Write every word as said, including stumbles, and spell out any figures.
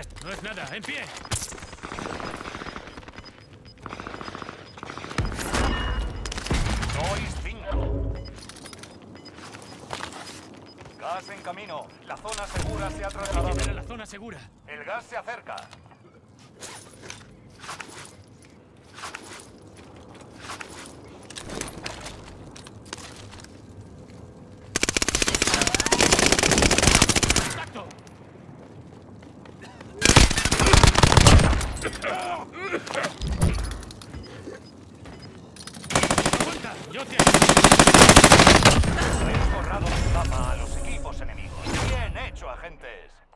No es nada, en pie. Sois cinco. Gas en camino. La zona segura se ha trasladado. Era la zona segura. El gas se acerca. ¡Contacto! ¡Aguanta! ¡Yo te ayudo! Habéis borrado el mapa a los equipos enemigos. Bien hecho, agentes.